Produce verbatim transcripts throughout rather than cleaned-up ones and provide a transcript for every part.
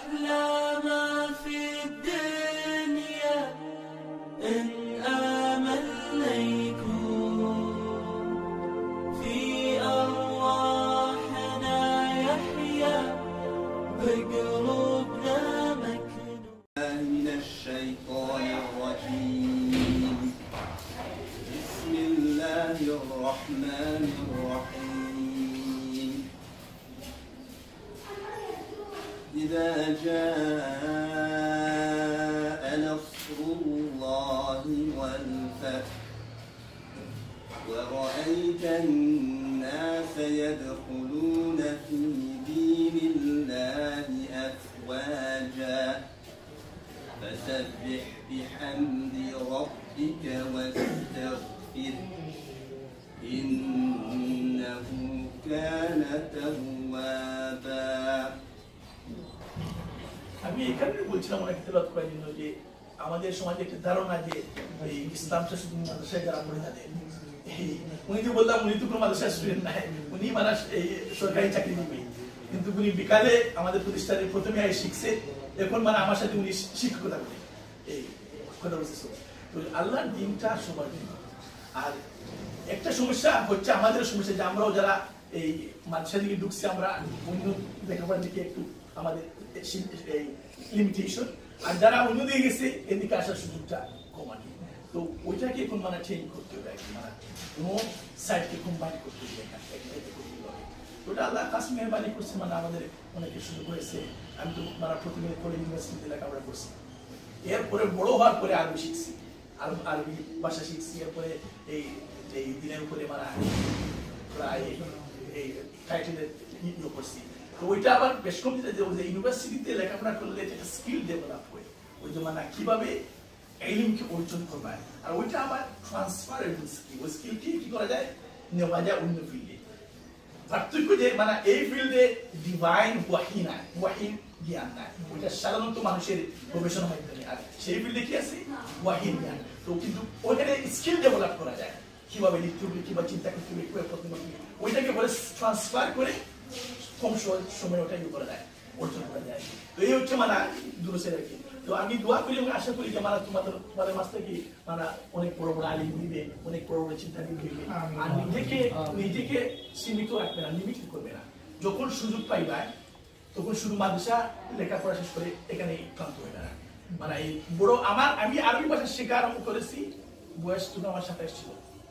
أحلى ما في الدنيا إن آمنا يكون في أرواحنا يحيا بقلوبنا مكنون من الشيطان الرجيم بسم الله الرحمن الرحيم إذا جاء نصر الله والفتح ورأيت الناس يدخلون في دين الله أفواجا فسبح بحمد ربك واستغفره إنه كان توابا আমি এখানে বলছিলাম অনেক তেলাওয়াত করার জন্য যে আমাদের সমাজে একটা ধারণা যে এই ইসলামটা শুধু মাদ্রাসায় যারা পড়ে তাদের উনি যে বললাম উনি তো কোনো মাদ্রাসার স্টুডেন্ট নাই, উনি মানে এই সরকারি চাকরি নিবে, কিন্তু উনি বিকালে আমাদের প্রতিষ্ঠানে প্রথমে আই শিখছে, এখন মানে আমার সাথে উনি শিক্ষকতা করে এই কথা বলছে। তো আল্লাহর দিনটা সবার জন্য। আর একটা সমস্যা হচ্ছে আমাদের সমস্যা যে আমরাও যারা এই মাদ্রাসা দিকে ঢুকছি আমরা অন্য লেখাপড়ার দিকে একটু আমাদের লিমিটেশন, আর যারা অন্য দিকে গেছে এদিকে আসার সুযোগটা কমানি। তো ওইটাকে এখন মানে চেঞ্জ করতে হবে, মানে কোনো সাইডকে কম্বাইন করতে হবে। ওটা আল্লাহ কাছ মেহরবানি করছে, মানে আমাদের অনেকে সুযোগ হয়েছে। আমি তো মানে প্রথমে কলেজ ইউনিভার্সিটিতে লেখাপড়া করছি, এরপরে বড় হওয়ার পরে আরবি শিখছি, আর আরবি ভাষা শিখছি, এরপরে এই এই দিনের উপরে মানে প্রায় এই টাইটেলের ইয়ে করছি। তো ওইটা আবার বেশ কম যে ইউনিভার্সিটিতে লেখাপড়া করলে একটা স্কিল ডেভেলপ হয়, ওই যে মানে কিভাবে এলিমকে অর্জন করবে, আর ওইটা আবার ট্রান্সফারেবল স্কিল। ওই স্কিলকে কি করা যায়, নেওয়া যায় অন্য ফিল্ডে। পার্থক্য যে মানে এই ফিল্ডে ডিভাইন ওয়াহি নাই, ওয়াহিন জ্ঞান নাই, ওইটা সাধারণত মানুষের গবেষণা মাধ্যমে। আর সেই ফিল্ডে কি আছে, ওয়াহিন জ্ঞান। তো কিন্তু ওইখানে স্কিল ডেভেলপ করা যায়, কিভাবে লিখতে হবে, কিভাবে চিন্তা করতে হবে, ওইটাকে বলে ট্রান্সফার করে কম সময় ওটা ইয়ে করা যায়, অর্জন করা যায়। তো এই হচ্ছে মানে দুরুসের আর কি। তো আমি দোয়া করি এবং আশা করি যে মানে তোমাদের তোমাদের মাঝ থেকে মানে অনেক বড় বড় আলিম দিবে, অনেক বড় বড় চিন্তা দিবে, আর নিজেকে নিজেকে সীমিত রাখবে না, লিমিট করবে না। যখন সুযোগ পাইবা তখন শুধু মাদ্রাসা লেখাপড়া শেষ করে এখানে ক্লান্ত হয়ে না। মানে এই বড় আমার আমি আরবি ভাষা শেখা আরম্ভ করেছি, বয়স তুমি আমার সাথে এসেছিল,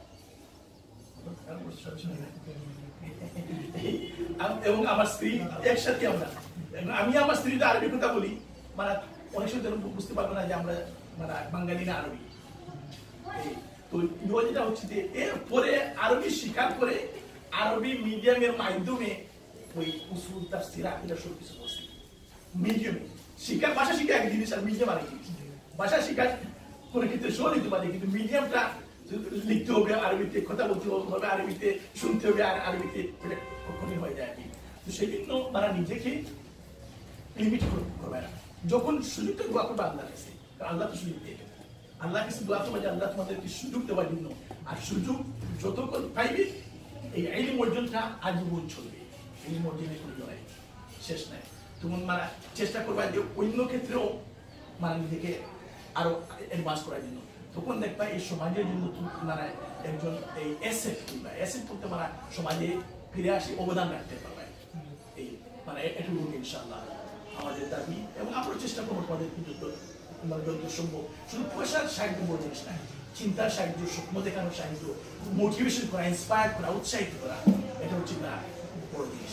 এবং আমার স্ত্রী একসাথে আমরা আমি আমার স্ত্রীতে আরবি কথা বলি, মানে অনেক সময় বুঝতে পারবো না যে আমরা মানে বাঙালি না আরবি। তো যেটা হচ্ছে যে এরপরে আরবি শিকার করে আরবি মিডিয়ামের মাধ্যমে ওই উসুল তাফসীর আকীদা সব কিছু বলছি মিডিয়ামে। শিকার ভাষা শিখা এক জিনিস, আর মিডিয়াম আরেক জিনিস। ভাষা শিকার কোনো ক্ষেত্রে সহ নিতে পারে, কিন্তু মিডিয়ামটা লিখতে হবে আরবিতে, কথা বলতে হবে আরবিতে, শুনতে হবে আর আরবিতে, কখনই হয়ে যায় আর কি। তো সেই জন্য মানে নিজেকে লিমিট করবে না। যখন সুযোগটা দোয়া করবে আল্লাহর কাছে, আল্লাহ তো সুযোগ দিয়ে দেবে। আল্লাহর কাছে দোয়া করবে যে আল্লাহ তোমাদেরকে সুযোগ দেওয়ার জন্য, আর সুযোগ যতক্ষণ পাইবে এই ইলম অর্জনটা আজীবন চলবে। ইলম অর্জনের কোনো লড়াই শেষ নাই। তখন মানে চেষ্টা করবা যে অন্য ক্ষেত্রেও মানে নিজেকে আরো অ্যাডভান্স করার জন্য। তখন দেখবা এই সমাজের জন্য মানে একজন এই অ্যাসেট কিংবা অ্যাসেট করতে মানে সমাজে ফিরে আসে অবদান রাখতে পারবে। এই মানে এটুকু ইনশাআল্লাহ আমাদের দাবি, এবং আমরা চেষ্টা করবো তোমাদের মানে যত সম্ভব। শুধু পয়সার সাহায্য বড় জিনিস নাই, চিন্তার সাহায্য, স্বপ্ন দেখানোর সাহায্য, মোটিভেশন করা, ইন্সপায়ার করা, উৎসাহিত করা, এটা হচ্ছে না বড় জিনিস।